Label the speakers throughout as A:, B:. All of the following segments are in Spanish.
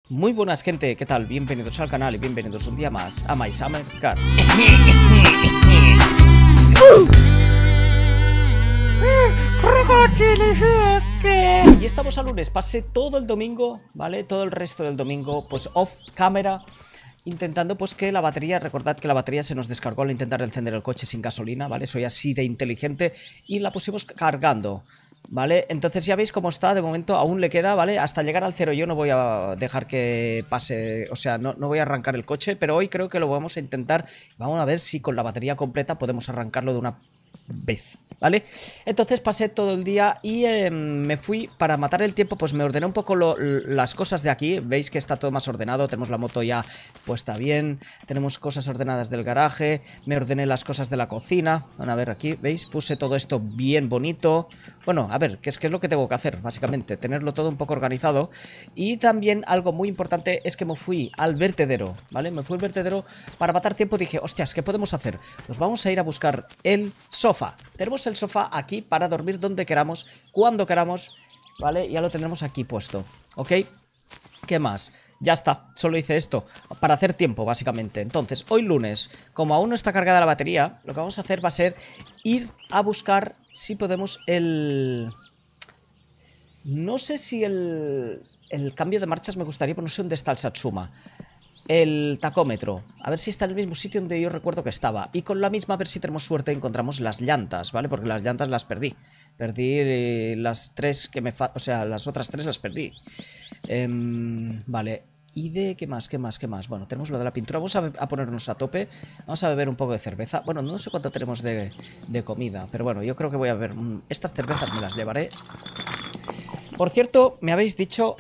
A: Muy buenas, gente, ¿qué tal? Bienvenidos al canal y bienvenidos un día más a My Summer Car. Y estamos a lunes, pasé todo el domingo, ¿vale? Todo el resto del domingo, pues off cámara, intentando pues que la batería, recordad que la batería se nos descargó al intentar encender el coche sin gasolina, ¿vale? Soy así de inteligente y la pusimos cargando, ¿vale? Entonces ya veis cómo está, de momento aún le queda, ¿vale? Hasta llegar al cero yo no voy a dejar que pase, o sea, no voy a arrancar el coche, pero hoy creo que lo vamos a intentar. Vamos a ver si con la batería completa podemos arrancarlo de una vez, ¿vale? Entonces pasé todo el día y me fui para matar el tiempo, pues me ordené un poco las cosas de aquí. Veis que está todo más ordenado, tenemos la moto ya puesta bien, tenemos cosas ordenadas del garaje, me ordené las cosas de la cocina. Bueno, a ver, aquí, ¿veis? Puse todo esto bien bonito. Bueno, a ver, ¿qué es lo que tengo que hacer? Básicamente, tenerlo todo un poco organizado. Y también algo muy importante es que me fui al vertedero, ¿vale? Me fui al vertedero para matar tiempo. Dije, hostias, ¿qué podemos hacer? Pues vamos a ir a buscar el sofá. Tenemos el sofá aquí para dormir donde queramos, cuando queramos, ¿vale? Ya lo tendremos aquí puesto, ¿ok? ¿Qué más? Ya está, solo hice esto para hacer tiempo, básicamente. Entonces, hoy lunes, como aún no está cargada la batería, lo que vamos a hacer va a ser ir a buscar si podemos el... No sé si el cambio de marchas me gustaría, pero no sé dónde está el Satsuma. El tacómetro, a ver si está en el mismo sitio donde yo recuerdo que estaba. Y con la misma, a ver si tenemos suerte, encontramos las llantas, ¿vale? Porque las llantas las perdí. Perdí las tres que me o sea, las otras tres las perdí. Vale. ¿Y de qué más? ¿Qué más? ¿Qué más? Bueno, tenemos lo de la pintura. Vamos a ponernos a tope. Vamos a beber un poco de cerveza. Bueno, no sé cuánto tenemos de comida, pero bueno, yo creo que voy a ver. Estas cervezas me las llevaré. Por cierto, me habéis dicho...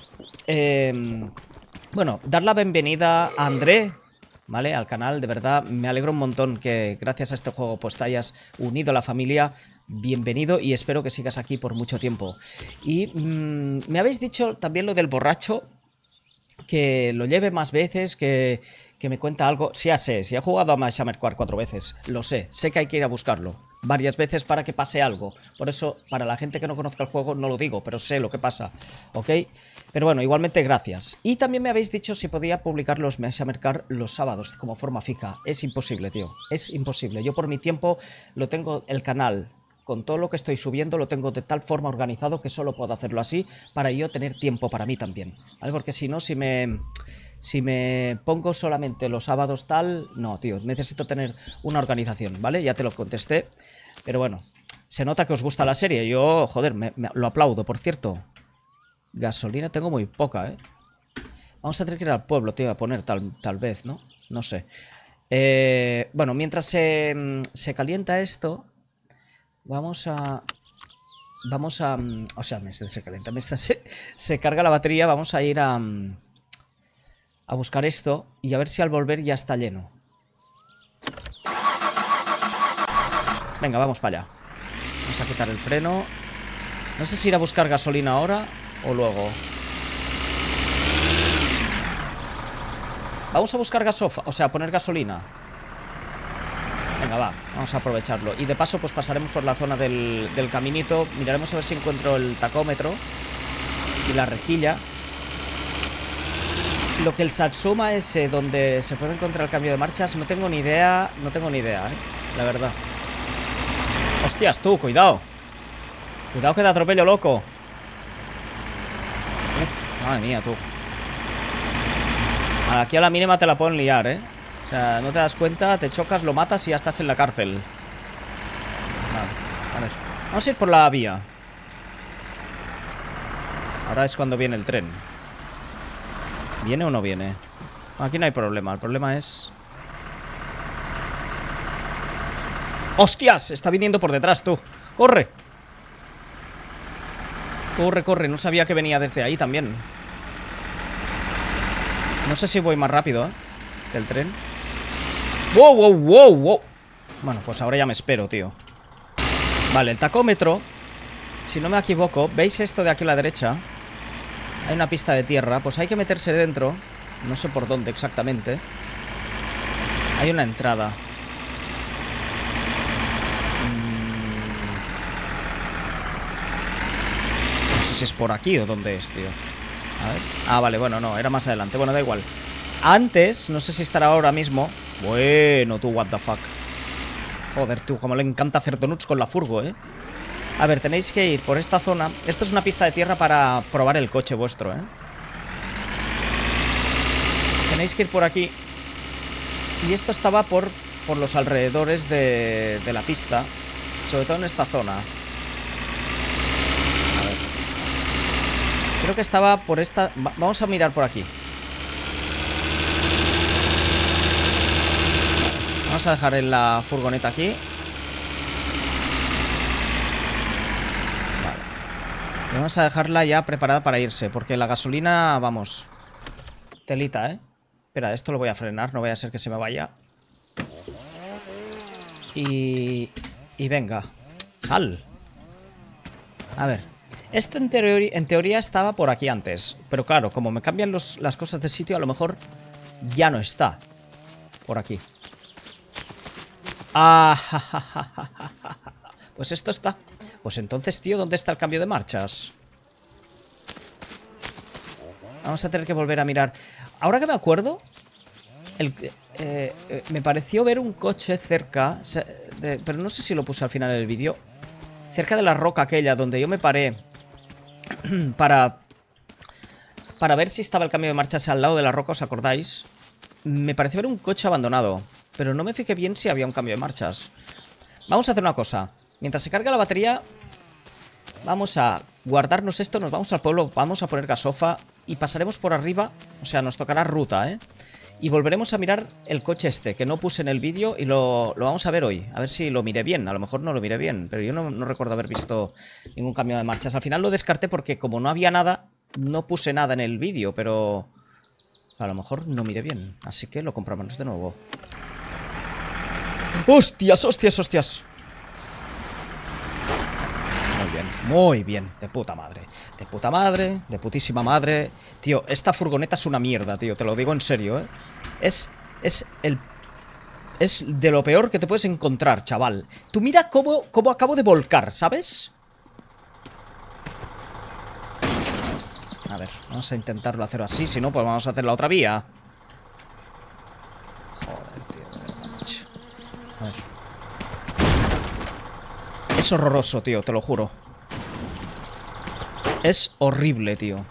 A: Bueno, dar la bienvenida a André, ¿vale? Al canal, de verdad, me alegro un montón que gracias a este juego pues te hayas unido a la familia. Bienvenido y espero que sigas aquí por mucho tiempo. Y me habéis dicho también lo del borracho, que lo lleve más veces, que me cuenta algo. Sí, ya sé, si he jugado a My Summer Car 4 veces, lo sé que hay que ir a buscarlo varias veces para que pase algo. Por eso, para la gente que no conozca el juego, no lo digo, pero sé lo que pasa, ¿ok? Pero bueno, igualmente gracias. Y también me habéis dicho si podía publicar los My Summer Car los sábados, como forma fija. Es imposible, tío, es imposible. Yo por mi tiempo lo tengo el canal... Con todo lo que estoy subiendo lo tengo de tal forma organizado que solo puedo hacerlo así para yo tener tiempo para mí también, ¿vale? Porque si no, si me pongo solamente los sábados tal... No, tío, necesito tener una organización, ¿vale? Ya te lo contesté, pero bueno, se nota que os gusta la serie. Yo, joder, lo aplaudo, por cierto. Gasolina tengo muy poca, ¿eh? Vamos a tener que ir al pueblo, tío, a poner tal vez, ¿no? No sé. Bueno, mientras se calienta esto... Vamos a... O sea, se calienta, se carga la batería. Vamos a ir a buscar esto y a ver si al volver ya está lleno. Venga, vamos para allá. Vamos a quitar el freno. No sé si ir a buscar gasolina ahora o luego. Vamos a buscar gasofa, o sea, a poner gasolina. Venga, va, vamos a aprovecharlo. Y de paso, pues pasaremos por la zona del caminito. Miraremos a ver si encuentro el tacómetro y la rejilla. Lo que el Satsuma ese, donde se puede encontrar el cambio de marchas, no tengo ni idea. No tengo ni idea, la verdad. Hostias, tú, cuidado. Cuidado que te atropello, loco. Uf, madre mía, tú. Aquí a la mínima te la pueden liar, O sea, no te das cuenta, te chocas, lo matas y ya estás en la cárcel. Vale, a ver. Vamos a ir por la vía. Ahora es cuando viene el tren. ¿Viene o no viene? Aquí no hay problema, el problema es... ¡Hostias! Está viniendo por detrás, tú. ¡Corre! Corre, corre, no sabía que venía desde ahí también. No sé si voy más rápido, que el tren. ¡Wow, wow, wow, wow! Bueno, pues ahora ya me espero, tío. Vale, el tacómetro, si no me equivoco, ¿veis esto de aquí a la derecha? Hay una pista de tierra, pues hay que meterse dentro. No sé por dónde exactamente. Hay una entrada. No sé si es por aquí o dónde es, tío. A ver. Ah, vale, bueno, no, era más adelante. Bueno, da igual. Antes, no sé si estará ahora mismo. Bueno, tú, what the fuck. Joder, tú, como le encanta hacer donuts con la furgo, ¿eh? A ver, tenéis que ir por esta zona. Esto es una pista de tierra para probar el coche vuestro, ¿eh? Tenéis que ir por aquí. Y esto estaba por los alrededores de la pista. Sobre todo en esta zona. A ver. Creo que estaba por esta... Vamos a mirar por aquí. Vamos a dejar en la furgoneta aquí. Vale. Y vamos a dejarla ya preparada para irse. Porque la gasolina, vamos. Telita, ¿eh? Espera, esto lo voy a frenar. No vaya a ser que se me vaya. Y venga. Sal. A ver. Esto en teoría estaba por aquí antes. Pero claro, como me cambian las cosas de sitio, a lo mejor ya no está. Por aquí. Ah, pues esto está. Pues entonces, tío, ¿dónde está el cambio de marchas? Vamos a tener que volver a mirar. Ahora que me acuerdo, me pareció ver un coche cerca, pero no sé si lo puse al final del vídeo. Cerca de la roca aquella donde yo me paré para ver si estaba el cambio de marchas al lado de la roca, ¿os acordáis? Me pareció ver un coche abandonado, pero no me fijé bien si había un cambio de marchas. Vamos a hacer una cosa. Mientras se carga la batería, vamos a guardarnos esto, nos vamos al pueblo, vamos a poner gasofa y pasaremos por arriba. O sea, nos tocará ruta, ¿eh? Y volveremos a mirar el coche este, que no puse en el vídeo y lo vamos a ver hoy. A ver si lo miré bien, a lo mejor no lo miré bien, pero yo no recuerdo haber visto ningún cambio de marchas. Al final lo descarté porque como no había nada, no puse nada en el vídeo, pero a lo mejor no miré bien. Así que lo compramos de nuevo. ¡Hostias, hostias, hostias! Muy bien, muy bien. De puta madre. De puta madre, de putísima madre. Tío, esta furgoneta es una mierda, tío. Te lo digo en serio, ¿eh? Es de lo peor que te puedes encontrar, chaval. Tú mira cómo acabo de volcar, ¿sabes? A ver, vamos a intentarlo hacer así. Si no, pues vamos a hacer la otra vía. Joder, tío, macho. A ver. Es horroroso, tío, te lo juro. Es horrible, tío.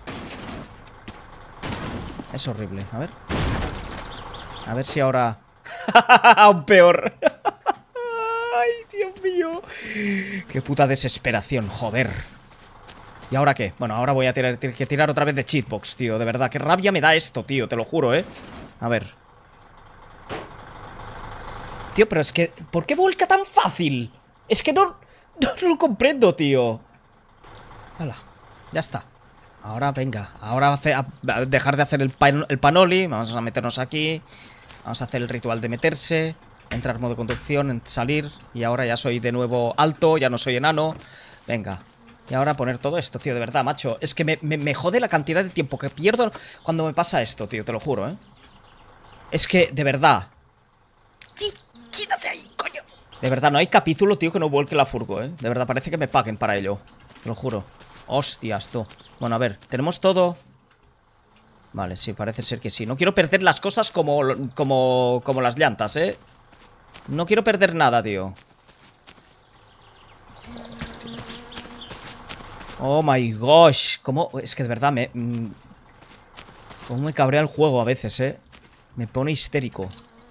A: Es horrible, a ver. A ver si ahora... Aún peor. Ay, Dios mío. Qué puta desesperación, joder. ¿Y ahora qué? Bueno, ahora voy a tener que tirar otra vez de cheatbox, tío. De verdad, qué rabia me da esto, tío. Te lo juro, ¿eh? A ver. Tío, pero es que... ¿por qué vuelca tan fácil? Es que no lo comprendo, tío. Hala, ya está. Ahora, venga. Ahora a dejar de hacer el panoli. Vamos a meternos aquí. Vamos a hacer el ritual de meterse. Entrar modo conducción, salir. Y ahora ya soy de nuevo alto. Ya no soy enano. Venga. Y ahora poner todo esto, tío. De verdad, macho. Es que me jode la cantidad de tiempo que pierdo cuando me pasa esto, tío. Te lo juro, ¿eh? Es que, de verdad. Quédate ahí, coño. De verdad, no hay capítulo, tío, que no vuelque la furgo, ¿eh? De verdad, parece que me paguen para ello. Te lo juro. Hostias, tú. Bueno, a ver, tenemos todo. Vale, sí, parece ser que sí. No quiero perder las cosas como las llantas, ¿eh? No quiero perder nada, tío. Oh my gosh. ¿Cómo? Es que de verdad cómo me cabrea el juego a veces, ¿eh? Me pone histérico.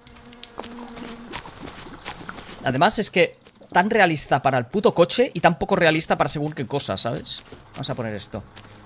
A: Además es que tan realista para el puto coche y tan poco realista para según qué cosa, ¿sabes? Vamos a poner esto.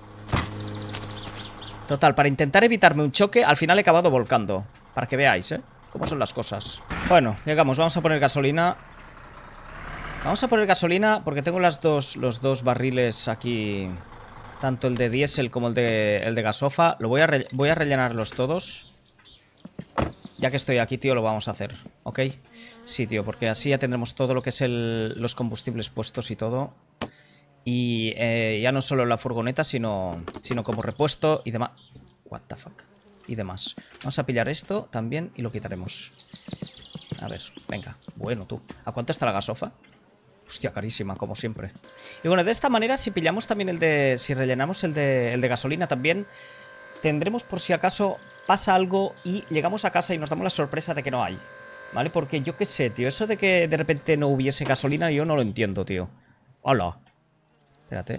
A: Total, para intentar evitarme un choque, al final he acabado volcando. Para que veáis, ¿eh? Cómo son las cosas. Bueno, llegamos, vamos a poner gasolina. Vamos a poner gasolina porque tengo los dos barriles aquí. Tanto el de diésel como el de gasofa. Voy a rellenarlos todos. Ya que estoy aquí, tío, lo vamos a hacer, ¿ok? Sí, tío, porque así ya tendremos todo lo que es los combustibles puestos y todo. Y ya no solo la furgoneta, sino como repuesto y demás. What the fuck. Y demás. Vamos a pillar esto también y lo quitaremos. A ver, venga. Bueno, tú. ¿A cuánto está la gasofa? Hostia, carísima, como siempre. Y bueno, de esta manera, si pillamos también si rellenamos el de gasolina también, tendremos por si acaso pasa algo y llegamos a casa y nos damos la sorpresa de que no hay. ¿Vale? Porque yo qué sé, tío. Eso de que de repente no hubiese gasolina, yo no lo entiendo, tío. Hola. Espérate.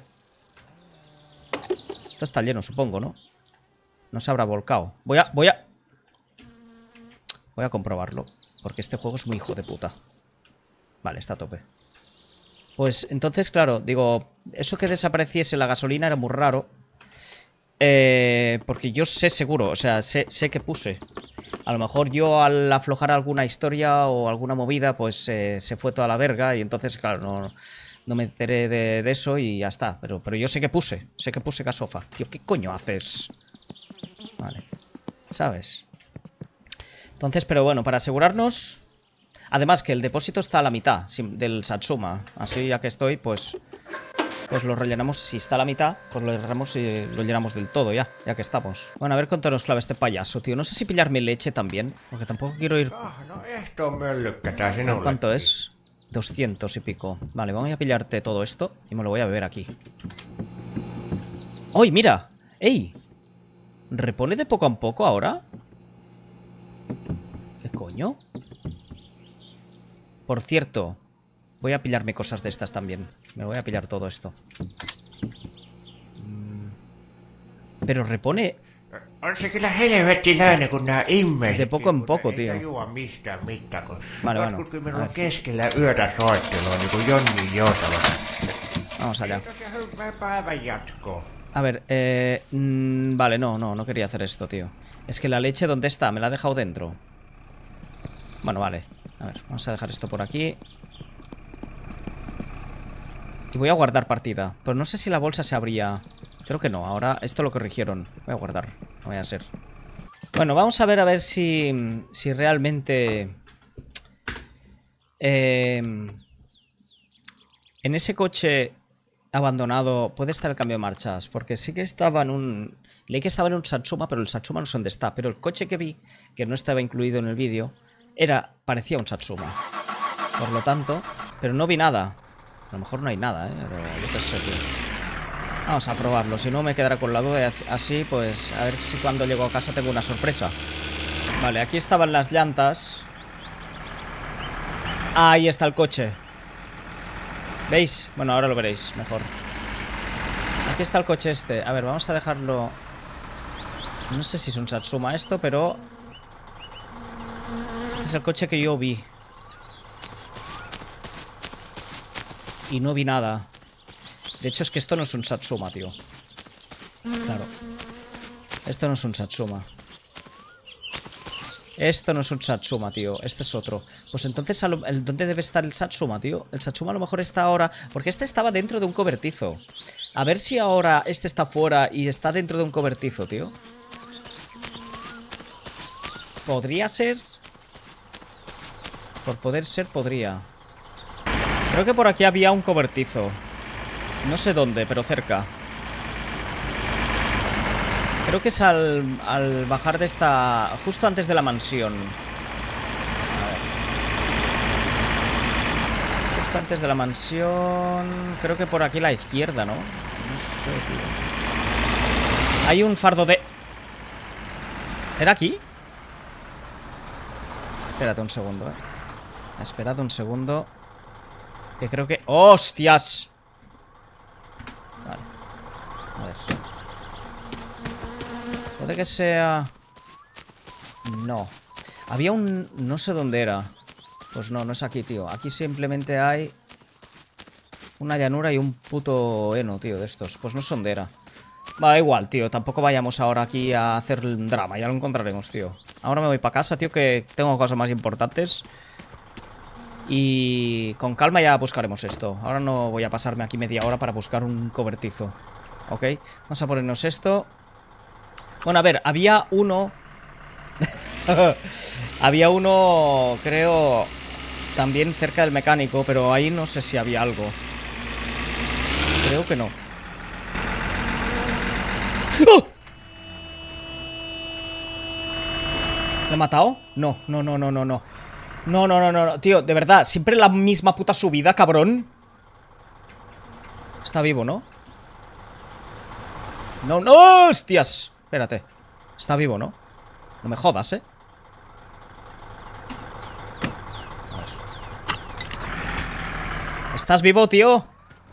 A: Esto está lleno, supongo, ¿no? No se habrá volcado. Voy a comprobarlo. Porque este juego es muy hijo de puta. Vale, está a tope. Pues entonces, claro, digo, eso que desapareciese la gasolina era muy raro. Porque yo sé seguro, o sea, sé que puse. A lo mejor yo al aflojar alguna historia o alguna movida, pues se fue toda la verga y entonces, claro, no me enteré de eso y ya está. Pero yo sé que puse gasofa. Tío, ¿qué coño haces? Vale, ¿sabes? Entonces, pero bueno, para asegurarnos... Además que el depósito está a la mitad del Satsuma. Así ya que estoy, pues lo rellenamos. Si está a la mitad, pues lo llenamos y lo llenamos del todo ya que estamos. Bueno, a ver cuánto nos clava este payaso, tío. No sé si pillarme leche también, porque tampoco quiero ir... ¿Cuánto es? 200 y pico. Vale, vamos a pillarte todo esto y me lo voy a beber aquí. ¡Uy, mira! ¡Ey! ¿Repone de poco a poco ahora? ¿Qué coño? Por cierto, voy a pillarme cosas de estas también. Me voy a pillar todo esto. Pero repone... De poco en poco, tío. Vale, bueno. Vamos allá. A ver, vale, no quería hacer esto, tío. Es que la leche, ¿dónde está? Me la ha dejado dentro. Bueno, vale. A ver, vamos a dejar esto por aquí. Y voy a guardar partida. Pero no sé si la bolsa se abría. Creo que no, ahora esto lo corrigieron. Voy a guardar, no voy a ser. Bueno, vamos a ver si realmente... en ese coche abandonado puede estar el cambio de marchas. Porque sí que estaba en un... Leí que estaba en un Satsuma, pero el Satsuma no sé dónde está. Pero el coche que vi, que no estaba incluido en el vídeo, parecía un Satsuma. Por lo tanto... Pero no vi nada. A lo mejor no hay nada, pero yo qué sé, tío. Vamos a probarlo, si no me quedará con la duda. Así, pues, a ver si cuando llego a casa tengo una sorpresa. Vale, aquí estaban las llantas. Ahí está el coche. ¿Veis? Bueno, ahora lo veréis mejor. Aquí está el coche este. A ver, vamos a dejarlo... No sé si es un Satsuma esto, pero... Este es el coche que yo vi. Y no vi nada. De hecho, es que esto no es un Satsuma, tío. Claro. Esto no es un Satsuma. Esto no es un Satsuma, tío. Este es otro. Pues entonces, ¿dónde debe estar el Satsuma, tío? El Satsuma a lo mejor está ahora... Porque este estaba dentro de un cobertizo. A ver si ahora este está fuera y está dentro de un cobertizo, tío. ¿Podría ser? Por poder ser, podría. Creo que por aquí había un cobertizo. No sé dónde, pero cerca. Creo que es al bajar de esta... Justo antes de la mansión. A ver. Justo antes de la mansión... Creo que por aquí a la izquierda, ¿no? No sé, tío. Hay un fardo de... ¿Era aquí? Espérate un segundo, Esperad un segundo. Que creo que... ¡Hostias! Vale. A ver. Puede que sea... No. Había un... No sé dónde era. Pues no, no es aquí, tío. Aquí simplemente hay... una llanura y un puto heno, tío, de estos. Pues no sé dónde era. Va, da igual, tío. Tampoco vayamos ahora aquí a hacer un drama. Ya lo encontraremos, tío. Ahora me voy para casa, tío, que tengo cosas más importantes. Y con calma ya buscaremos esto. Ahora no voy a pasarme aquí media hora para buscar un cobertizo. Ok, vamos a ponernos esto. Bueno, a ver, había uno... había uno, creo, también cerca del mecánico, pero ahí no sé si había algo. Creo que no. ¡Oh! ¿Le he matado? No, no, no, no, no, no. No, no, no, no, tío, de verdad, siempre la misma puta subida, cabrón. Está vivo, ¿no? No, no, hostias. Espérate, Está vivo, ¿no? No me jodas, ¿eh? A ver. ¿Estás vivo, tío?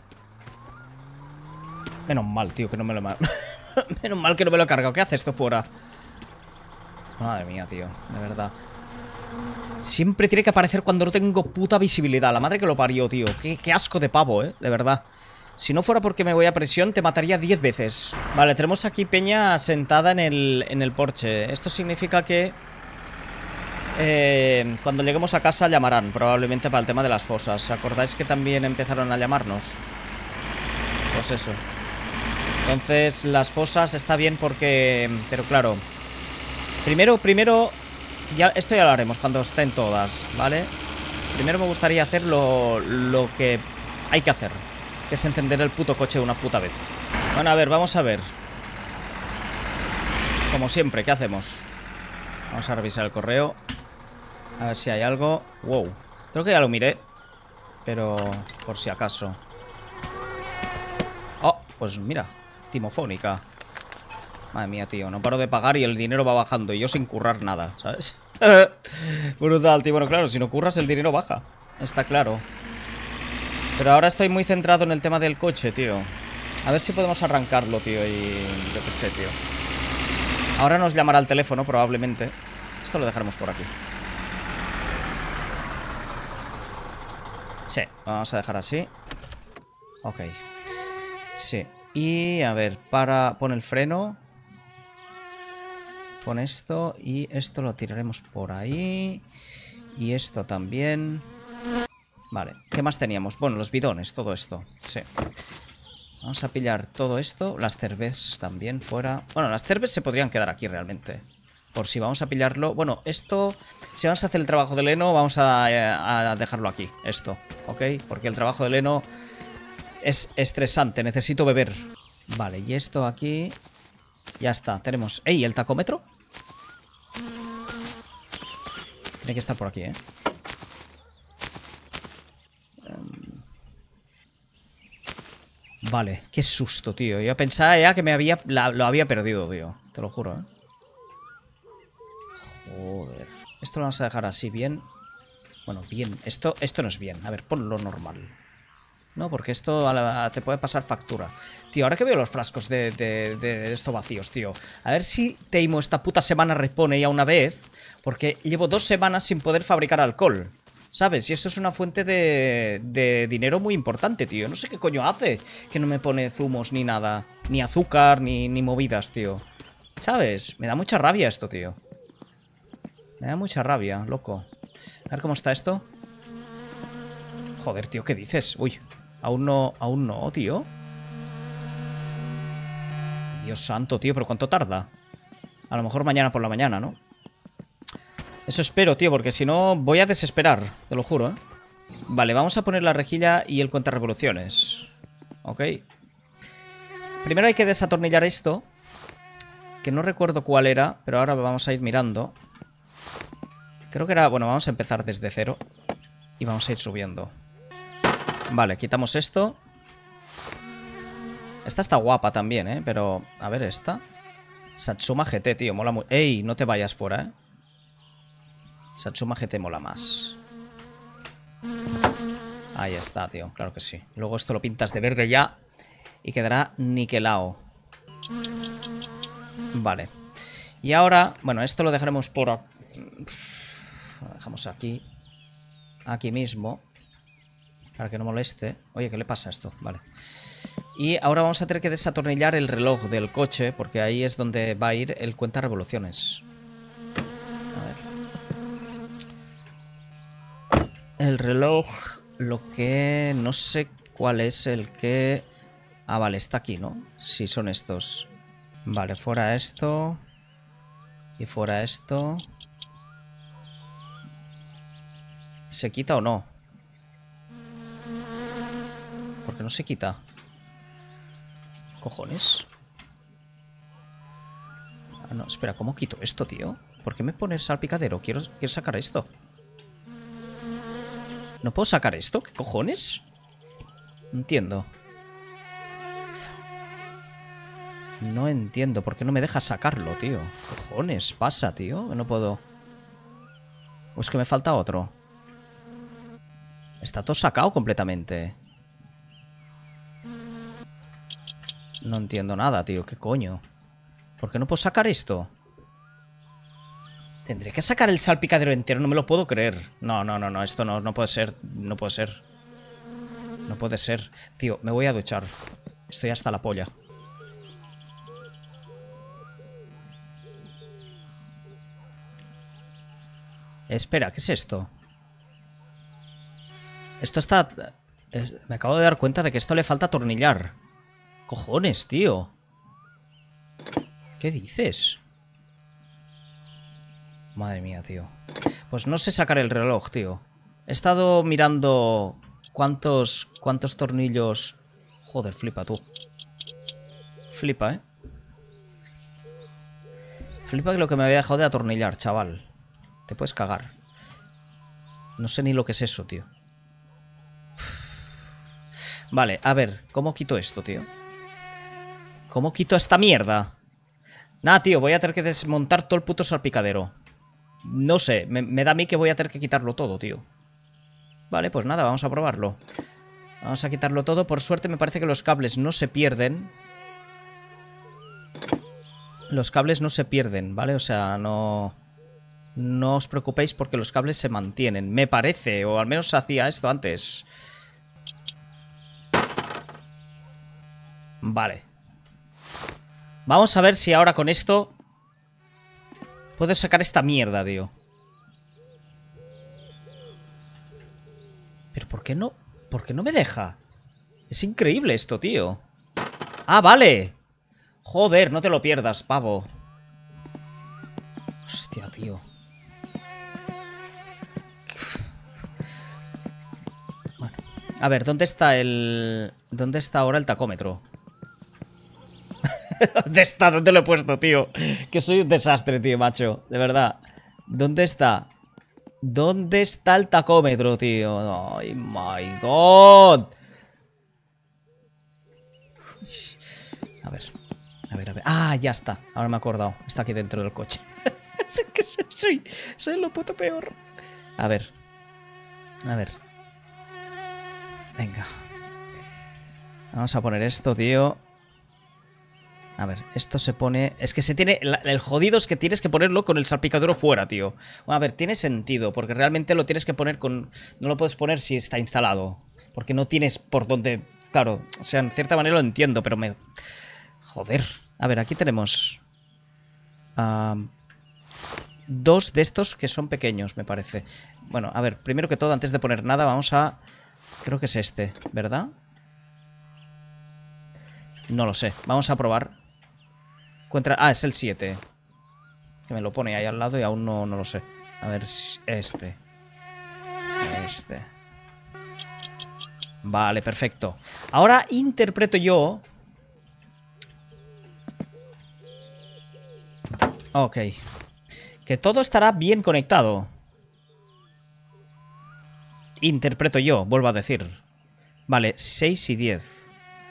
A: Menos mal, tío, que no me lo... Menos mal que no me lo he cargado. ¿Qué hace esto fuera? Madre mía, tío. De verdad. Siempre tiene que aparecer cuando no tengo puta visibilidad. La madre que lo parió, tío. Qué asco de pavo, ¿eh? De verdad. Si no fuera porque me voy a presión, te mataría 10 veces. Vale, tenemos aquí Peña sentada en el porche. Esto significa que... cuando lleguemos a casa llamarán, probablemente para el tema de las fosas. ¿Acordáis que también empezaron a llamarnos? Pues eso. Entonces, las fosas está bien porque... Pero claro... Primero... Ya, esto ya lo haremos cuando estén todas, ¿vale? Primero me gustaría hacer lo que hay que hacer, que es encender el puto coche una puta vez. Bueno, a ver, vamos a ver. Como siempre, ¿qué hacemos? Vamos a revisar el correo. A ver si hay algo. Wow, creo que ya lo miré, pero por si acaso. Oh, pues mira, Timofónica. Madre mía, tío, no paro de pagar y el dinero va bajando y yo sin currar nada, ¿sabes? Brutal, tío. Bueno, claro, si no curras el dinero baja. Está claro. Pero ahora estoy muy centrado en el tema del coche, tío. A ver si podemos arrancarlo, tío, y... yo qué sé, tío. Ahora nos llamará el teléfono, probablemente. Esto lo dejaremos por aquí. Sí, vamos a dejar así. Ok. Sí. Y, a ver, pon el freno. Pon esto y esto lo tiraremos por ahí. Y esto también. Vale, ¿qué más teníamos? Bueno, los bidones, todo esto. Sí. Vamos a pillar todo esto. Las cervezas también fuera. Bueno, las cervezas se podrían quedar aquí realmente. Por si vamos a pillarlo. Bueno, esto... Si vamos a hacer el trabajo de Leno, vamos a dejarlo aquí. Esto, ¿ok? Porque el trabajo de Leno es estresante. Necesito beber. Vale, y esto aquí... Ya está, tenemos... ¡Ey! ¿El tacómetro? Tiene que estar por aquí, ¿eh? Vale, qué susto, tío. Yo pensaba ya que lo había perdido, tío. Te lo juro, ¿eh? Joder. Esto lo vamos a dejar así, bien. Bueno, bien. Esto no es bien. A ver, ponlo normal. No, porque esto te puede pasar factura. Tío, ahora que veo los frascos de esto vacíos, tío. A ver si Teimo esta puta semana repone ya una vez. Porque llevo 2 semanas sin poder fabricar alcohol. ¿Sabes? Y eso es una fuente de dinero muy importante, tío. No sé qué coño hace que no me pone zumos ni nada. Ni azúcar, ni movidas, tío. ¿Sabes? Me da mucha rabia esto, tío. Me da mucha rabia, loco. A ver cómo está esto. Joder, tío, ¿qué dices? Uy, aún no, tío. Dios santo, tío, ¿pero cuánto tarda? A lo mejor mañana por la mañana, ¿no? Eso espero, tío, porque si no voy a desesperar, te lo juro, ¿eh? Vale, vamos a poner la rejilla y el cuentarevoluciones. Ok. Primero hay que desatornillar esto, que no recuerdo cuál era, pero ahora vamos a ir mirando. Creo que era... Bueno, vamos a empezar desde cero y vamos a ir subiendo. Vale, quitamos esto. Esta está guapa también, ¿eh? Pero, a ver, esta. Satsuma GT, tío, mola muy... ¡Ey! No te vayas fuera, ¿eh? Satsuma GT mola más. Ahí está, tío, claro que sí. Luego esto lo pintas de verde ya y quedará niquelado. Vale. Y ahora, bueno, esto lo dejaremos por... Lo dejamos aquí. Aquí mismo. Para que no moleste. Oye, ¿qué le pasa a esto? Vale. Y ahora vamos a tener que desatornillar el reloj del coche, porque ahí es donde va a ir el cuenta revoluciones. A ver. El reloj, lo que... No sé cuál es el que... Ah, vale, está aquí, ¿no? Sí, son estos. Vale, fuera esto. Y fuera esto. ¿Se quita o no? ¿Por qué no se quita? ¿Cojones? Ah, no, espera, ¿cómo quito esto, tío? ¿Por qué me pone el salpicadero? Quiero sacar esto. ¿No puedo sacar esto? ¿Qué cojones? No entiendo. No entiendo. ¿Por qué no me deja sacarlo, tío? ¿Qué cojones pasa, tío? Que no puedo... ¿O es que me falta otro? Está todo sacado completamente. No entiendo nada, tío. ¿Qué coño? ¿Por qué no puedo sacar esto? Tendré que sacar el salpicadero entero. No me lo puedo creer. No, no, no, no. Esto no puede ser. No puede ser. No puede ser. Tío, me voy a duchar. Estoy hasta la polla. Espera, ¿qué es esto? Esto está... Me acabo de dar cuenta de que esto le falta atornillar. Cojones, tío. ¿Qué dices? Madre mía, tío. Pues no sé sacar el reloj, tío. He estado mirando cuántos tornillos... Joder, flipa tú. Flipa, ¿eh? Flipa que lo que me había dejado de atornillar, chaval. Te puedes cagar. No sé ni lo que es eso, tío. Vale, a ver, ¿cómo quito esto, tío? ¿Cómo quito esta mierda? Nada, tío, voy a tener que desmontar todo el puto salpicadero. No sé, me da a mí que voy a tener que quitarlo todo, tío. Vale, pues nada, vamos a probarlo. Vamos a quitarlo todo. Por suerte me parece que los cables no se pierden. Los cables no se pierden, ¿vale? O sea, no os preocupéis porque los cables se mantienen. Me parece, o al menos hacía esto antes. Vale. Vamos a ver si ahora con esto puedo sacar esta mierda, tío. ¿Pero por qué no? ¿Por qué no me deja? Es increíble esto, tío. ¡Ah, vale! Joder, no te lo pierdas, pavo. Hostia, tío. Bueno. A ver, ¿dónde está el... ¿Dónde está ahora el tacómetro? ¿Dónde está? ¿Dónde lo he puesto, tío? Que soy un desastre, tío, macho. De verdad. ¿Dónde está? ¿Dónde está el tacómetro, tío? ¡Ay, my God! A ver. A ver, a ver. ¡Ah, ya está! Ahora me he acordado. Está aquí dentro del coche. Es que soy lo puto peor. A ver. A ver. Venga. Vamos a poner esto, tío. A ver, esto se pone... Es que se tiene... El jodido es que tienes que ponerlo con el salpicadero fuera, tío. Bueno, a ver, tiene sentido, porque realmente lo tienes que poner con... No lo puedes poner si está instalado. Porque no tienes por dónde... Claro, o sea, en cierta manera lo entiendo, pero me... Joder. A ver, aquí tenemos... dos de estos que son pequeños, me parece. Bueno, a ver, primero que todo, antes de poner nada, vamos a... Creo que es este, ¿verdad? No lo sé. Vamos a probar. Ah, es el 7. Que me lo pone ahí al lado y aún no lo sé. A ver, este. Este. Vale, perfecto. Ahora interpreto yo... Ok. Que todo estará bien conectado. Interpreto yo, vuelvo a decir. Vale, 6 y 10.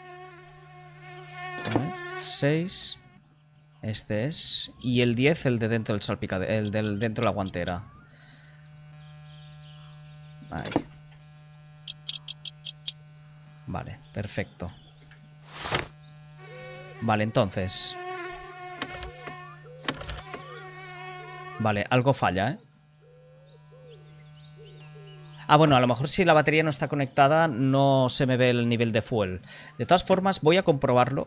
A: 6. Este es. Y el 10, el de dentro del salpicadero. El del dentro de la guantera. Ahí. Vale, perfecto. Vale, entonces. Vale, algo falla, ¿eh? Ah, bueno, a lo mejor si la batería no está conectada no se me ve el nivel de fuel. De todas formas, voy a comprobarlo.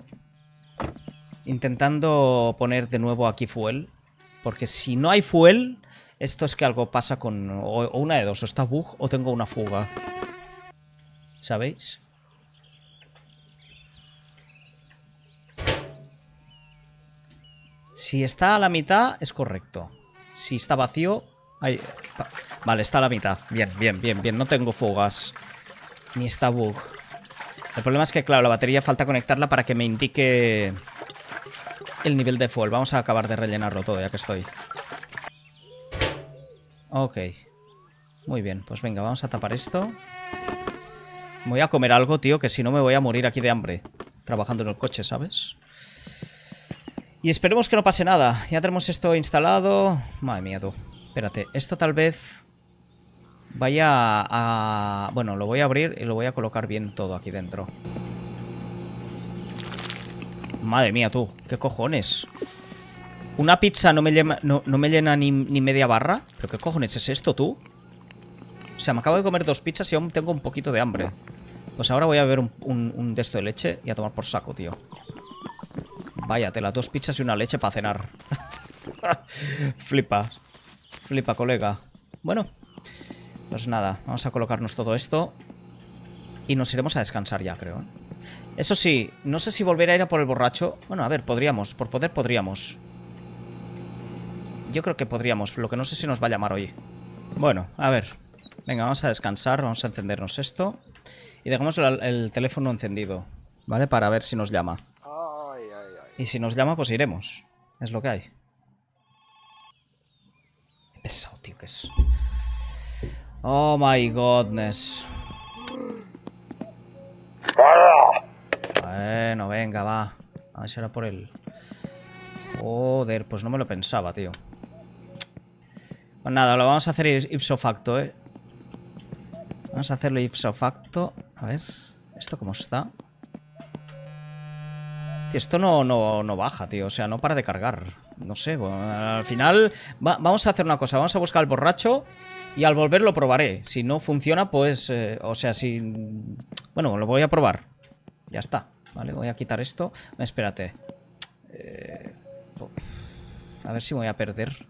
A: Intentando poner de nuevo aquí fuel. Porque si no hay fuel, esto es que algo pasa con... O una de dos, o está bug o tengo una fuga. ¿Sabéis? Si está a la mitad, es correcto. Si está vacío... Ahí... Vale, está a la mitad. Bien, bien, bien, bien. No tengo fugas. Ni está bug. El problema es que, claro, la batería falta conectarla para que me indique el nivel de fuel. Vamos a acabar de rellenarlo todo, ya que estoy. Ok. Muy bien, pues venga, vamos a tapar esto. Voy a comer algo, tío, que si no me voy a morir aquí de hambre. Trabajando en el coche, ¿sabes? Y esperemos que no pase nada. Ya tenemos esto instalado. Madre mía, tú. Espérate, esto tal vez vaya a... Bueno, lo voy a abrir y lo voy a colocar bien todo aquí dentro. Madre mía, tú. ¿Qué cojones? ¿Una pizza no me llena ni media barra? ¿Pero qué cojones es esto, tú? O sea, me acabo de comer 2 pizzas y aún tengo un poquito de hambre. Pues ahora voy a beber un de esto de leche y a tomar por saco, tío. Váyate, las 2 pizzas y una leche para cenar. Flipa. Flipa, colega. Bueno, pues nada, vamos a colocarnos todo esto. Y nos iremos a descansar ya, creo. Eso sí, no sé si volver a ir a por el borracho. Bueno, a ver, podríamos. Por poder podríamos. Yo creo que podríamos. Lo que no sé si nos va a llamar hoy. Bueno, a ver. Venga, vamos a descansar. Vamos a encendernos esto. Y dejamos el teléfono encendido, ¿vale? Para ver si nos llama. Y si nos llama, pues iremos. Es lo que hay. Qué pesado, tío, que es. Oh my godness. Bueno, venga, va. A ver si era por él. Joder, pues no me lo pensaba, tío. Pues nada, lo vamos a hacer ipso facto, ¿eh? Vamos a hacerlo ipso facto. A ver, ¿esto cómo está? Tío, esto no baja, tío. O sea, no para de cargar. No sé, bueno, al final vamos a hacer una cosa. Vamos a buscar al borracho y al volver lo probaré. Si no funciona, pues... o sea, si... Bueno, lo voy a probar. Ya está. Vale, voy a quitar esto. Espérate. A ver si me voy a perder.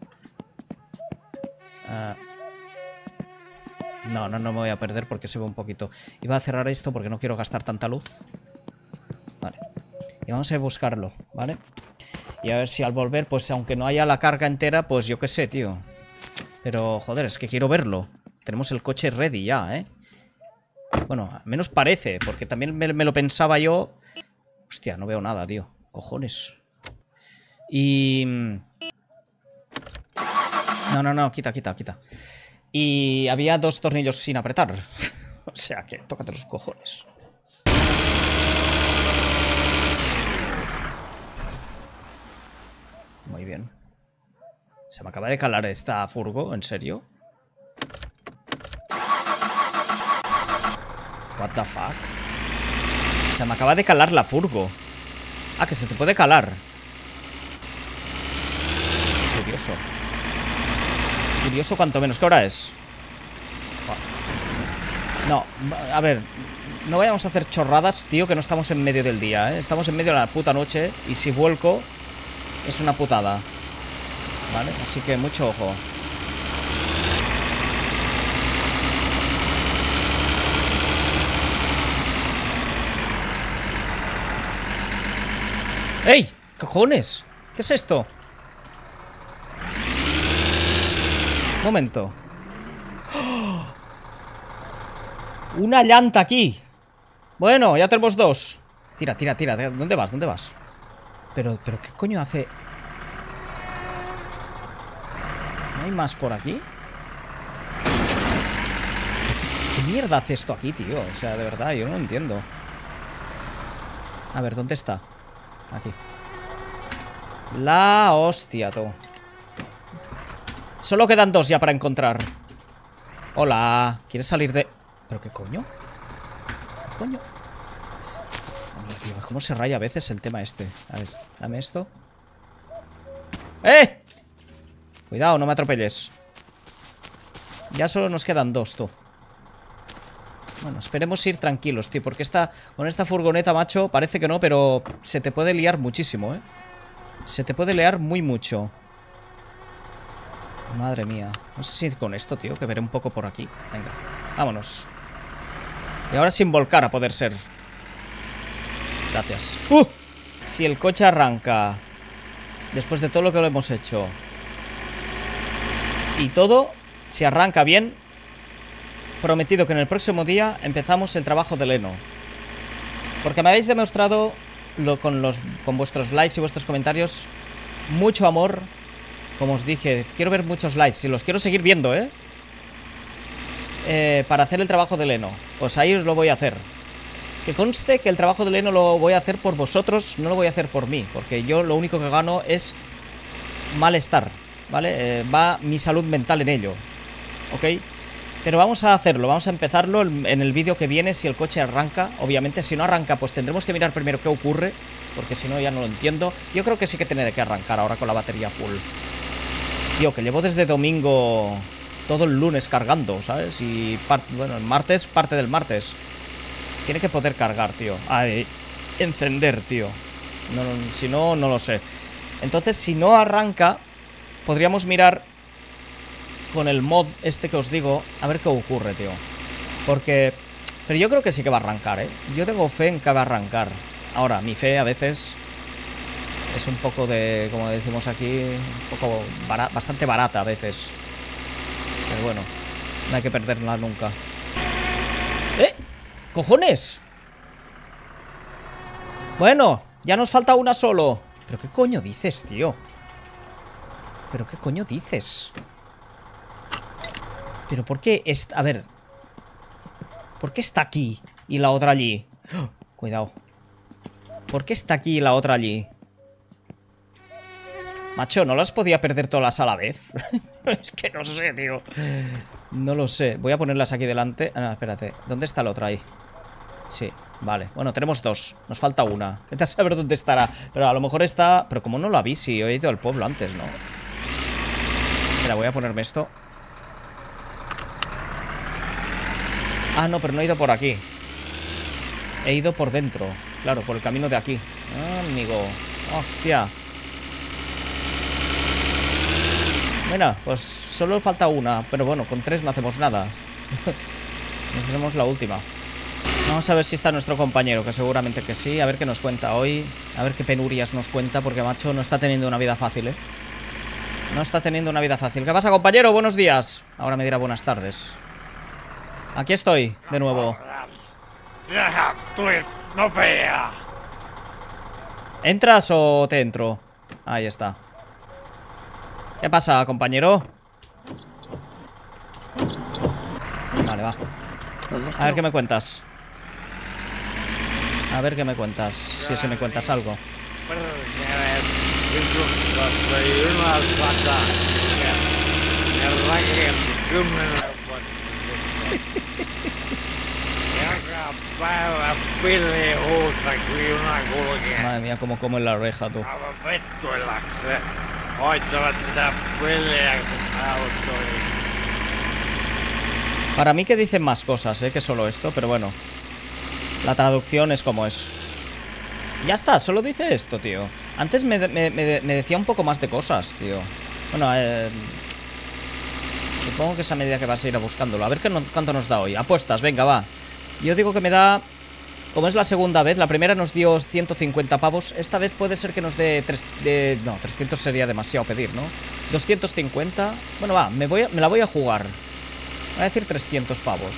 A: No me voy a perder porque se ve un poquito. Iba a cerrar esto porque no quiero gastar tanta luz. Vale. Y vamos a buscarlo, ¿vale? Y a ver si al volver, pues aunque no haya la carga entera, pues yo qué sé, tío. Pero, joder, es que quiero verlo. Tenemos el coche ready ya, ¿eh? Bueno, al menos parece, porque también me lo pensaba yo. Hostia, no veo nada, tío. Cojones. Y... No, quita. Y había 2 tornillos sin apretar. O sea que, tócate los cojones. Muy bien. Se me acaba de calar esta furgo, ¿en serio? What the fuck? Se me acaba de calar la furgo. Ah, que se te puede calar. Curioso. Curioso cuanto menos. ¿Qué hora es? No, a ver. No vayamos a hacer chorradas, tío, que no estamos en medio del día, ¿eh? Estamos en medio de la puta noche. Y si vuelco, es una putada. ¿Vale? Así que mucho ojo. ¡Ey! ¡Cojones! ¿Qué es esto? Un momento. ¡Oh! ¡Una llanta aquí! Bueno, ya tenemos 2. Tira. ¿Dónde vas? Pero ¿qué coño hace? ¿No hay más por aquí? ¿Qué mierda hace esto aquí, tío? O sea, de verdad, yo no lo entiendo. A ver, ¿dónde está? Aquí. La hostia, tú. Solo quedan 2 ya para encontrar. Hola. ¿Quieres salir de...? ¿Pero qué coño? ¿Qué coño? Hombre, tío, ¿cómo se raya a veces el tema este? A ver, dame esto. ¡Eh! Cuidado, no me atropelles. Ya solo nos quedan 2, tú. Bueno, esperemos ir tranquilos, tío. Porque con esta furgoneta, macho, parece que no, pero se te puede liar muchísimo, ¿eh? Se te puede liar muy mucho. Madre mía. No sé si ir con esto, tío, que veré un poco por aquí. Venga, vámonos. Y ahora sin volcar, a poder ser. Gracias. Si el coche arranca después de todo lo que lo hemos hecho y todo, si arranca bien, prometido que en el próximo día empezamos el trabajo de Leno. Porque me habéis demostrado con vuestros likes y vuestros comentarios mucho amor. Como os dije, quiero ver muchos likes y los quiero seguir viendo, para hacer el trabajo de Leno. Pues ahí os lo voy a hacer. Que conste que el trabajo de Leno lo voy a hacer por vosotros, no lo voy a hacer por mí, porque yo lo único que gano es malestar, ¿vale? Va mi salud mental en ello, ¿ok? Pero vamos a hacerlo, vamos a empezarlo en el vídeo que viene si el coche arranca. Obviamente, si no arranca, pues tendremos que mirar primero qué ocurre, porque si no ya no lo entiendo. Yo creo que sí que tiene que arrancar ahora con la batería full. Tío, que llevo desde domingo todo el lunes cargando, ¿sabes? Y, bueno, el martes, parte del martes. Tiene que poder cargar, tío. Ay, encender, tío. Si no, no lo sé. Entonces, si no arranca, podríamos mirar con el mod este que os digo, a ver qué ocurre, tío. Porque... Pero yo creo que sí que va a arrancar, ¿eh? Yo tengo fe en que va a arrancar. Ahora, mi fe a veces es un poco de, como decimos aquí, un poco bastante barata a veces. Pero bueno, no hay que perderla nunca. ¡Eh! ¡Cojones! Bueno, ya nos falta una solo. ¿Pero qué coño dices, tío? ¿Pero qué coño dices? ¿Pero por qué? A ver. ¿Por qué está aquí y la otra allí? ¡Oh! Cuidado. ¿Por qué está aquí y la otra allí? Macho, ¿no las podía perder todas a la vez? Es que no sé, tío. No lo sé. Voy a ponerlas aquí delante. Ah, espérate. ¿Dónde está la otra ahí? Sí, vale. Bueno, tenemos dos. Nos falta una. Vete a saber dónde estará. Pero a lo mejor está... Pero como no la vi, sí, he ido al pueblo antes, ¿no? Espera, voy a ponerme esto. Ah, no, pero no he ido por aquí. He ido por dentro. Claro, por el camino de aquí. Ah, amigo. Hostia. Mira, pues solo falta una. Pero bueno, con tres no hacemos nada. Hacemos la última. Vamos a ver si está nuestro compañero, que seguramente que sí. A ver qué nos cuenta hoy. A ver qué penurias nos cuenta, porque macho no está teniendo una vida fácil, ¿eh? No está teniendo una vida fácil. ¿Qué pasa, compañero? Buenos días. Ahora me dirá buenas tardes. Aquí estoy, de nuevo. ¿Entras o te entro? Ahí está. ¿Qué pasa, compañero? Vale, va. A ver qué me cuentas. A ver qué me cuentas. Si es que me cuentas algo. Madre mía, cómo come en la oreja, tú. Para mí que dicen más cosas, que solo esto, pero bueno. La traducción es como es. Ya está, solo dice esto, tío. Antes me decía un poco más de cosas, tío. Bueno, supongo que es a medida que vas a ir buscándolo. A ver cuánto nos da hoy. Apuestas, venga, va. Yo digo que me da... Como es la segunda vez, la primera nos dio 150 pavos. Esta vez puede ser que nos dé... No, 300 sería demasiado pedir, ¿no? 250. Bueno, va, me la voy a jugar. Voy a decir 300 pavos.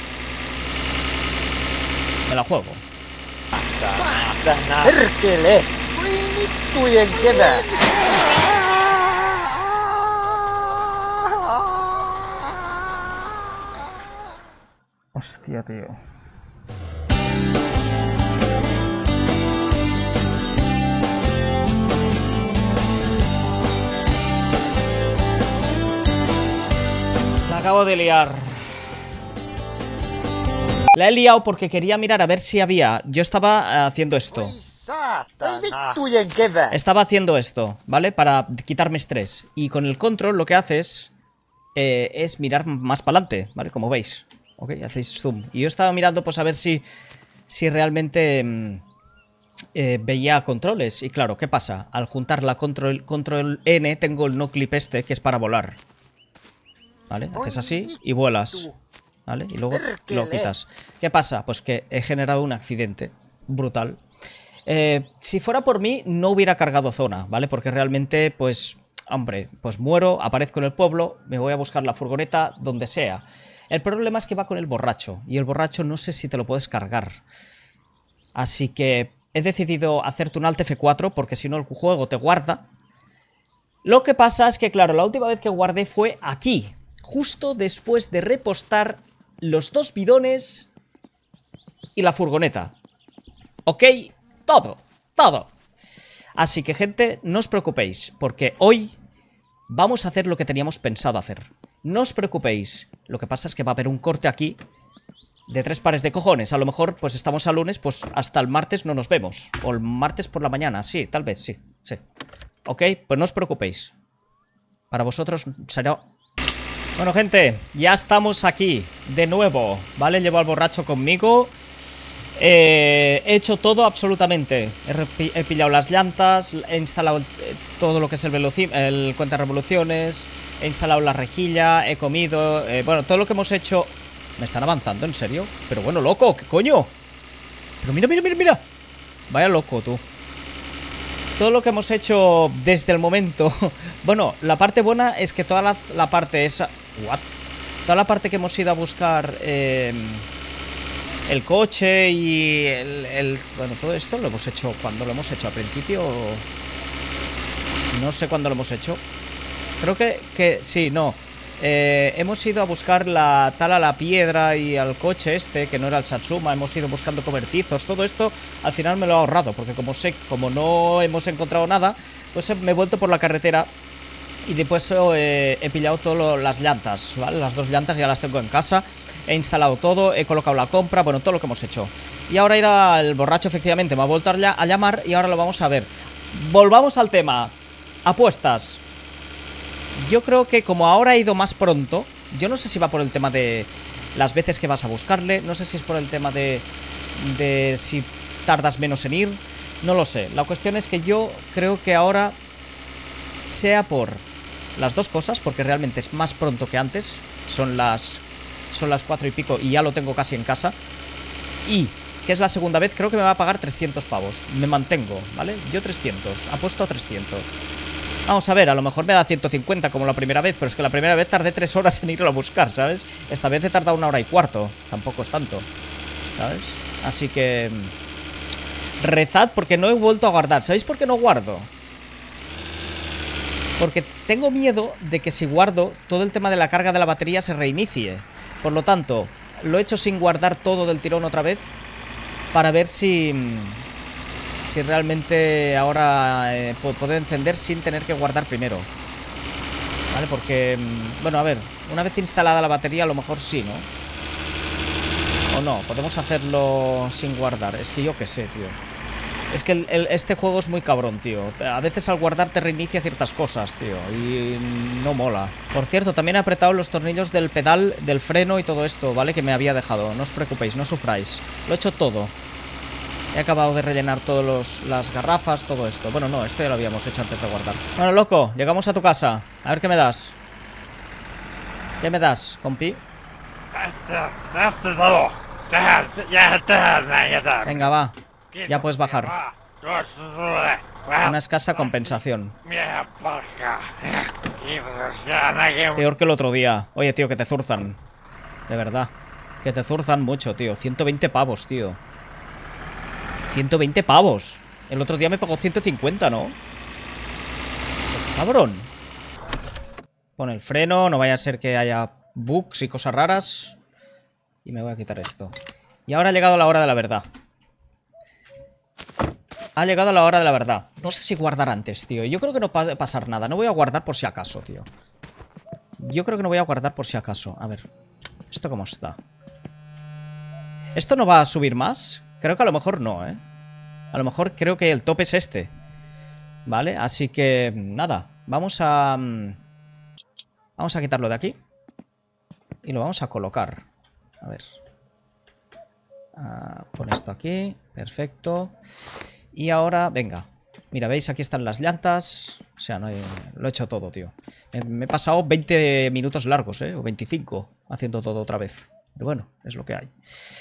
A: Me la juego. Hostia, tío. La acabo de liar. La he liado porque quería mirar a ver si había... Yo estaba haciendo esto. Estaba haciendo esto, ¿vale? Para quitarme estrés. Y con el control lo que haces es mirar más para adelante, ¿vale? Como veis. Ok, hacéis zoom. Y yo estaba mirando pues a ver si realmente veía controles. Y claro, ¿qué pasa? Al juntar la control N tengo el no clip este que es para volar. ¿Vale? Haces así y vuelas. ¿Vale? Y luego lo quitas. ¿Qué pasa? Pues que he generado un accidente brutal. Si fuera por mí, no hubiera cargado zona, ¿vale? Porque realmente, pues, hombre, pues muero, aparezco en el pueblo, me voy a buscar la furgoneta donde sea. El problema es que va con el borracho. Y el borracho no sé si te lo puedes cargar. Así que he decidido hacerte un Alt F4 porque si no el juego te guarda. Lo que pasa es que, claro, la última vez que guardé fue aquí. Justo después de repostar los 2 bidones y la furgoneta. ¿Ok? Todo, todo. Así que, gente, no os preocupéis, porque hoy vamos a hacer lo que teníamos pensado hacer. No os preocupéis. Lo que pasa es que va a haber un corte aquí de 3 pares de cojones. A lo mejor, pues estamos a lunes, pues hasta el martes no nos vemos. O el martes por la mañana, sí, tal vez, sí, sí. Ok, pues no os preocupéis. Para vosotros será... Bueno, gente, ya estamos aquí de nuevo, ¿vale? Llevo al borracho conmigo. He hecho todo absolutamente. He pillado las llantas, he instalado todo lo que es el cuenta revoluciones, he instalado la rejilla, he comido... bueno, todo lo que hemos hecho... ¿Me están avanzando? ¿En serio? Pero bueno, loco, ¿qué coño? Pero mira, mira, mira, mira. Vaya loco, tú. Todo lo que hemos hecho desde el momento... Bueno, la parte buena es que toda la parte esa... ¿What? Toda la parte que hemos ido a buscar... el coche y bueno, todo esto lo hemos hecho... ¿Cuándo lo hemos hecho? ¿Al principio? No sé cuándo lo hemos hecho. Creo que sí, no. Hemos ido a buscar la tala a la piedra y al coche este, que no era el Satsuma. Hemos ido buscando cobertizos. Todo esto al final me lo he ahorrado, porque como no hemos encontrado nada, pues me he vuelto por la carretera. Y después he pillado todas las llantas, ¿vale? Las 2 llantas ya las tengo en casa. He instalado todo, he colocado la compra, bueno, todo lo que hemos hecho. Y ahora irá el borracho, efectivamente, me ha vuelto a llamar y ahora lo vamos a ver. Volvamos al tema. Apuestas. Yo creo que como ahora he ido más pronto, yo no sé si va por el tema de las veces que vas a buscarle, no sé si es por el tema de si tardas menos en ir, no lo sé. La cuestión es que yo creo que ahora sea por las 2 cosas, porque realmente es más pronto que antes, son las 4 y pico y ya lo tengo casi en casa. Y que es la segunda vez, creo que me va a pagar 300 pavos. Me mantengo, ¿vale? Yo 300, apuesto a 300. Vamos a ver, a lo mejor me da 150 como la primera vez, pero es que la primera vez tardé 3 horas en irlo a buscar, ¿sabes? Esta vez he tardado 1 hora y cuarto, tampoco es tanto, ¿sabes? Así que... rezad porque no he vuelto a guardar. ¿Sabéis por qué no guardo? Porque tengo miedo de que si guardo, todo el tema de la carga de la batería se reinicie. Por lo tanto, lo he hecho sin guardar todo del tirón otra vez, para ver si realmente ahora puedo encender sin tener que guardar primero. ¿Vale? Porque, bueno, a ver, una vez instalada la batería a lo mejor sí, ¿no? O no, podemos hacerlo sin guardar. Es que yo qué sé, tío. Es que este juego es muy cabrón, tío. A veces al guardar te reinicia ciertas cosas, tío. Y no mola. Por cierto, también he apretado los tornillos del pedal, del freno y todo esto, ¿vale? Que me había dejado. No os preocupéis, no sufráis. Lo he hecho todo. He acabado de rellenar todas las garrafas, todo esto. Bueno, no, esto ya lo habíamos hecho antes de guardar. Bueno, loco, llegamos a tu casa. A ver qué me das. ¿Qué me das, compi? Venga, va. Ya puedes bajar. Una escasa compensación. Peor que el otro día. Oye, tío, que te zurzan. De verdad. Que te zurzan mucho, tío. 120 pavos, tío. 120 pavos. El otro día me pagó 150, ¿no? Cabrón. Pon el freno. No vaya a ser que haya bugs y cosas raras. Y me voy a quitar esto. Y ahora ha llegado la hora de la verdad. Ha llegado la hora de la verdad. No sé si guardar antes, tío. Yo creo que no va a pasar nada. No voy a guardar por si acaso, tío. Yo creo que no voy a guardar por si acaso. A ver. ¿Esto cómo está? ¿Esto no va a subir más? Creo que a lo mejor no, ¿eh? A lo mejor creo que el tope es este. ¿Vale? Así que... nada. Vamos a quitarlo de aquí. Y lo vamos a colocar. A ver. Pon esto aquí. Perfecto. Y ahora, venga. Mira, ¿veis? Aquí están las llantas. O sea, no lo he hecho todo, tío. Me he pasado 20 minutos largos, ¿eh? O 25 haciendo todo otra vez. Pero bueno, es lo que hay.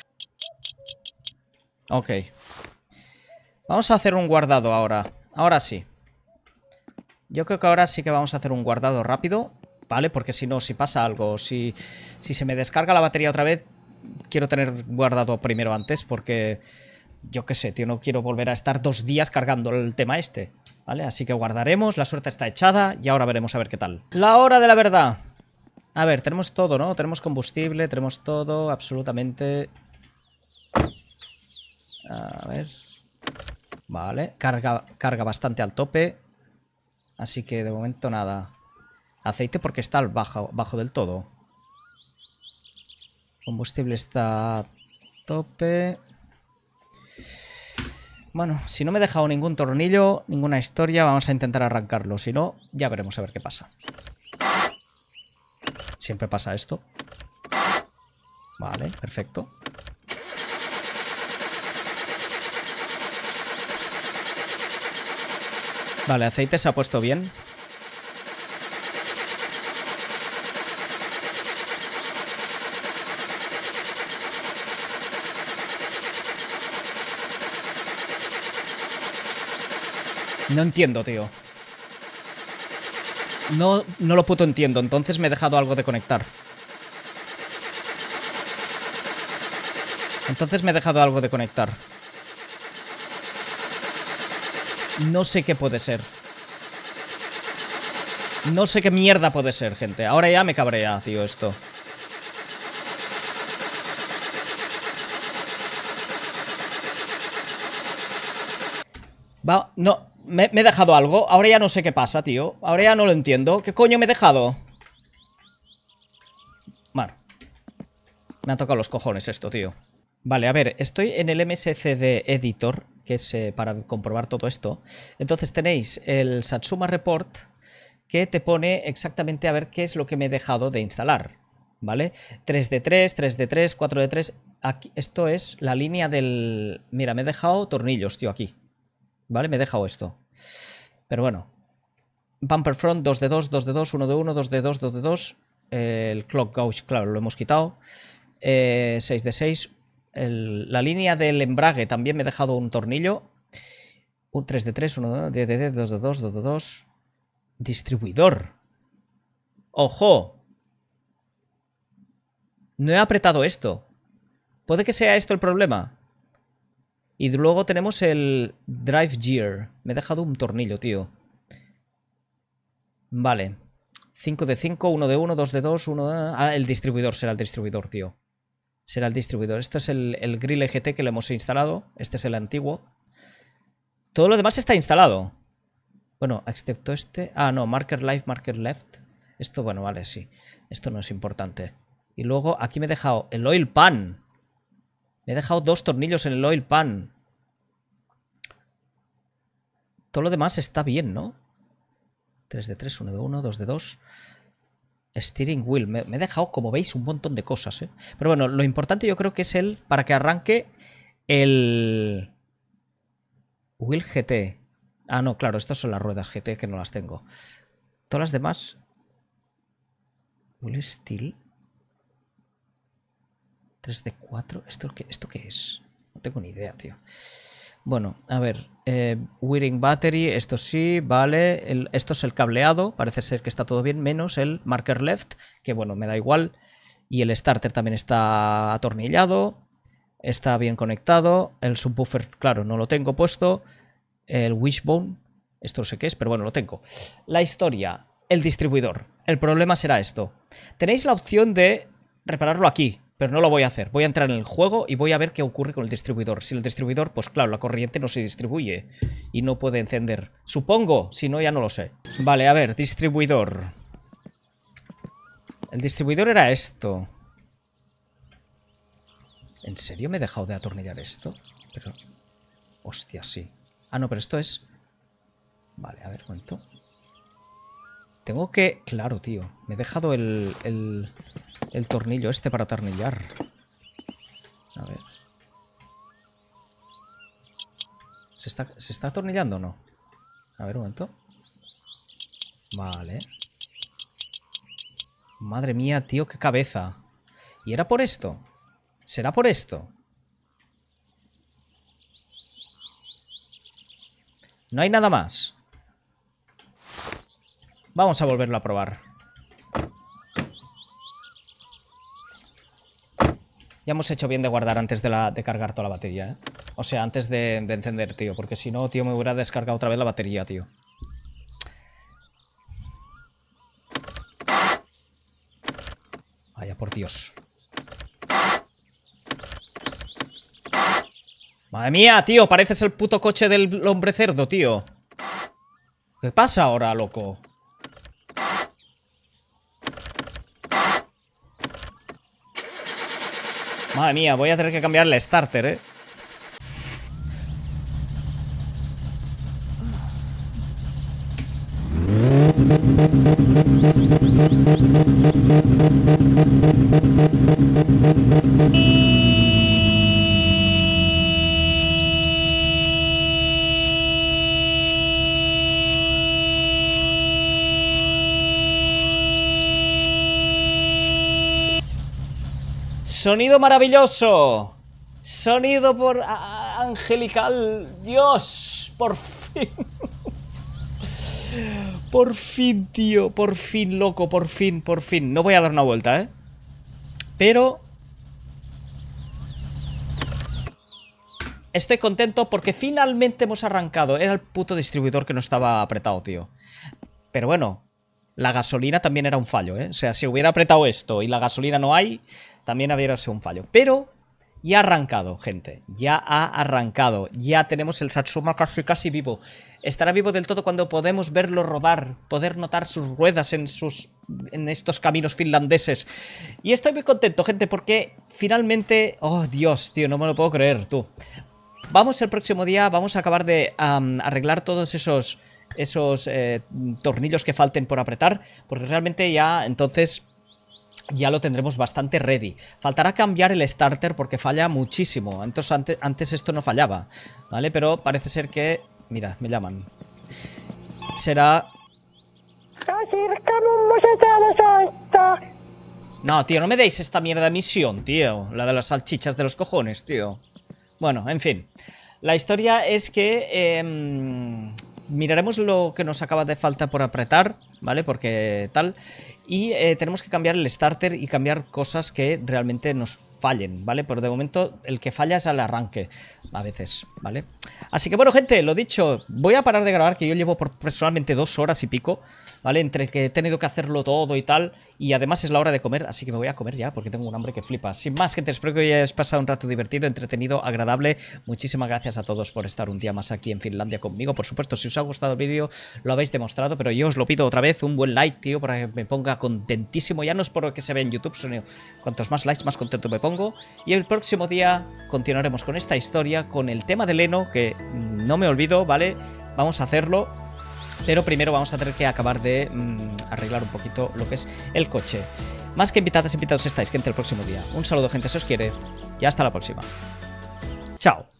A: Ok. Vamos a hacer un guardado ahora. Ahora sí. Yo creo que ahora sí que vamos a hacer un guardado rápido. ¿Vale? Porque si no, si pasa algo, si se me descarga la batería otra vez, quiero tener guardado primero antes porque... yo qué sé, tío, no quiero volver a estar 2 días cargando el tema este, ¿vale? Así que guardaremos, la suerte está echada y ahora veremos a ver qué tal. La hora de la verdad. A ver, tenemos todo, ¿no? Tenemos combustible, tenemos todo, absolutamente. A ver, Vale, carga bastante al tope. Así que de momento nada. Aceite porque está al bajo del todo. Combustible está a tope. Bueno, si no me he dejado ningún tornillo, ninguna historia, vamos a intentar arrancarlo. Si no, ya veremos a ver qué pasa. Siempre pasa esto. Vale, perfecto. Vale, aceite se ha puesto bien. No entiendo, tío. No lo puto entiendo, entonces me he dejado algo de conectar. No sé qué puede ser. No sé qué mierda puede ser, gente. Ahora ya me cabrea, tío, esto. Va, no, me he dejado algo. Ahora ya no sé qué pasa, tío. Ahora ya no lo entiendo. ¿Qué coño me he dejado? Bueno. Me ha tocado los cojones esto, tío. Vale, a ver, estoy en el MSCD Editor, que es para comprobar todo esto. Entonces tenéis el Satsuma Report, que te pone exactamente a ver qué es lo que me he dejado de instalar, ¿vale? 3D3, 3D3, 4D3... Aquí, esto es la línea del... Mira, me he dejado tornillos, tío, aquí. ¿Vale? Me he dejado esto. Pero bueno. Bumper Front, 2D2, 2D2, 1D1, 2D2, 2D2. El Clock Gauge, claro, lo hemos quitado. 6D6. La línea del embrague también me he dejado un tornillo. Un 3D3, 1D2, 2D2, 2D2. Distribuidor. ¡Ojo! No he apretado esto. ¿Puede que sea esto el problema? Y luego tenemos el Drive Gear. Me he dejado un tornillo, tío. Vale. 5D5, 1D1, 2D2, 1D... Ah, el distribuidor. Será el distribuidor, tío. Será el distribuidor. Este es el Grill EGT que le hemos instalado. Este es el antiguo. Todo lo demás está instalado. Bueno, excepto este... Ah, no. Marker Live, Marker Left. Esto, bueno, vale, sí. Esto no es importante. Y luego aquí me he dejado el Oil Pan. Me he dejado 2 tornillos en el Oil Pan. Todo lo demás está bien, ¿no? 3D3, 1D1, 2D2. Steering Wheel. Me he dejado, como veis, un montón de cosas, ¿eh? Pero bueno, lo importante yo creo que es para que arranque el... Wheel GT. Ah, no, claro, estas son las ruedas GT que no las tengo. Todas las demás... Wheel Steel. 3D4. ¿Esto qué es? No tengo ni idea, tío. Bueno, a ver. Wiring Battery, esto sí, vale. Esto es el cableado. Parece ser que está todo bien, menos el Marker Left, que bueno, me da igual. Y el starter también está atornillado. Está bien conectado. El subwoofer, claro, no lo tengo puesto. El Wishbone, esto no sé qué es, pero bueno, lo tengo. La historia, el distribuidor. El problema será esto. Tenéis la opción de repararlo aquí, pero no lo voy a hacer. Voy a entrar en el juego y voy a ver qué ocurre con el distribuidor. Si el distribuidor, pues claro, la corriente no se distribuye y no puede encender. Supongo, si no ya no lo sé. Vale, a ver, distribuidor. El distribuidor era esto. ¿En serio me he dejado de atornillar esto? Pero... Hostia, sí. Ah, no, pero esto es... Vale, a ver, cuento. Tengo que... Claro, tío. Me he dejado el tornillo este para atornillar. A ver. ¿Se está atornillando o no? A ver, un momento. Vale. Madre mía, tío, qué cabeza. ¿Y era por esto? ¿Será por esto? No hay nada más. Vamos a volverlo a probar. Ya hemos hecho bien de guardar antes de cargar toda la batería, ¿eh? O sea, antes de encender, tío. Porque si no, tío, me hubiera descargado otra vez la batería, tío. Vaya, por Dios. Madre mía, tío, pareces el puto coche del hombre cerdo, tío. ¿Qué pasa ahora, loco? Madre mía, voy a tener que cambiar el starter, ¿eh? Sonido maravilloso. Sonido por angelical. Dios, por fin. Por fin, tío. Por fin, loco. Por fin, por fin. No voy a dar una vuelta, ¿eh? Pero estoy contento porque finalmente hemos arrancado. Era el puto distribuidor que no estaba apretado, tío. Pero bueno, la gasolina también era un fallo, ¿eh? O sea, si hubiera apretado esto y la gasolina no hay, también habría sido un fallo. Pero ya ha arrancado, gente. Ya ha arrancado. Ya tenemos el Satsuma casi vivo. Estará vivo del todo cuando podemos verlo rodar, poder notar sus ruedas en estos caminos finlandeses. Y estoy muy contento, gente, porque finalmente... Oh, Dios, tío, no me lo puedo creer, tú. Vamos el próximo día, vamos a acabar de arreglar todos esos tornillos que falten por apretar, porque realmente ya, entonces... ya lo tendremos bastante ready. Faltará cambiar el starter porque falla muchísimo. Entonces antes esto no fallaba, ¿vale? Pero parece ser que... Mira, me llaman. Será... No, tío, no me deis esta mierda de misión, tío. La de las salchichas de los cojones, tío. Bueno, en fin. La historia es que... miraremos lo que nos acaba de falta por apretar, ¿vale? Porque tal... Y tenemos que cambiar el starter y cambiar cosas que realmente nos fallen, ¿vale? Pero de momento el que falla es el arranque, a veces, ¿vale? Así que bueno, gente, lo dicho, voy a parar de grabar, que yo llevo personalmente 2 horas y pico, ¿vale? Entre que he tenido que hacerlo todo y tal, y además es la hora de comer, así que me voy a comer ya, porque tengo un hambre que flipa. Sin más, gente, espero que hayáis pasado un rato divertido, entretenido, agradable. Muchísimas gracias a todos por estar un día más aquí en Finlandia conmigo. Por supuesto, si os ha gustado el vídeo, lo habéis demostrado, pero yo os lo pido otra vez, un buen like, tío, para que me ponga contentísimo. Ya no es por lo que se ve en YouTube, sino cuantos más likes, más contento me pongo. Y el próximo día continuaremos con esta historia, con el tema de Leno, que no me olvido, ¿vale? Vamos a hacerlo, pero primero vamos a tener que acabar de arreglar un poquito lo que es el coche. Más que invitados estáis, gente, el próximo día. Un saludo, gente, si os quiere, y hasta la próxima. Chao.